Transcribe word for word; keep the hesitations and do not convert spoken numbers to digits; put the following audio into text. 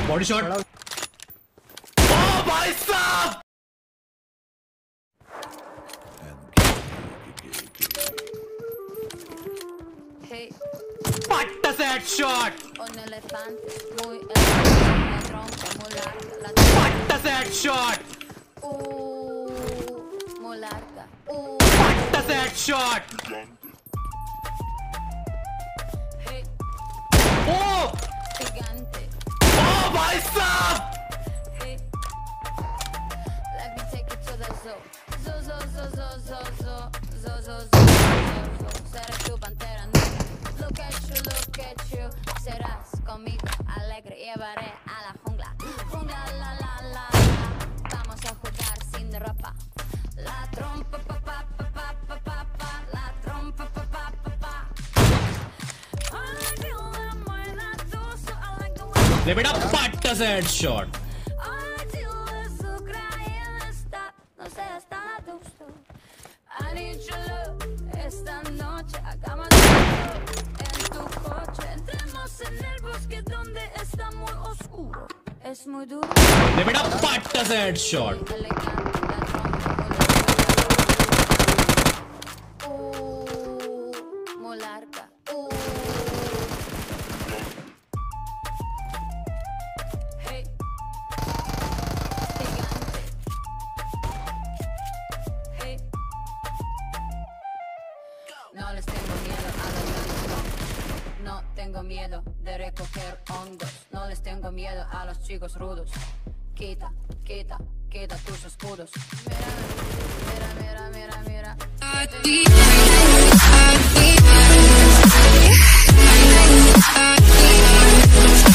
Body shot. ओ भाई साहब Hey, पट्टा से headshot. un elefante muy elegante, la trompa muy larga, la trompa पट्टा से headshot. uh, muy larga, uh, पट्टा से हेडशॉट। hey, ओ gigante, ओ भाई साहब hey. Let me take you to the zoo, zoo, zoo, zoo, zoo, zoo, zoo, zoo, zoo, zoo, zoo, zoo. Seré tu pantera negra. Look at you, look at you. Serás conmigo alegre, llevaré a la jungla, jungla, la, la, la, la. Vamos a jugar sin ropa. La trompa, pa, pa, pa, pa, pa, pa, pa. La trompa, pa, pa, pa, pa. I feel that I'm more than two, so I like the way. ले बेटा पट्टा से headshot. I feel this Ucrania está, no seas tan adusto. I need your love. Esta noche hagamos en tu coche. Entremos en el bosque donde está muy oscuro. Es muy duro. ले बेटा पट्टा से headshot. Elegante, la trompa muy larga. Uh, muy larga. Uh. Hey. Gigante. Hey. No les tengo miedo a los grandes. No tengo miedo de recoger hongos. No les tengo miedo a los chicos rudos. Quita, quita, quita tus escudos. Mira, mira, mira, mira, mira.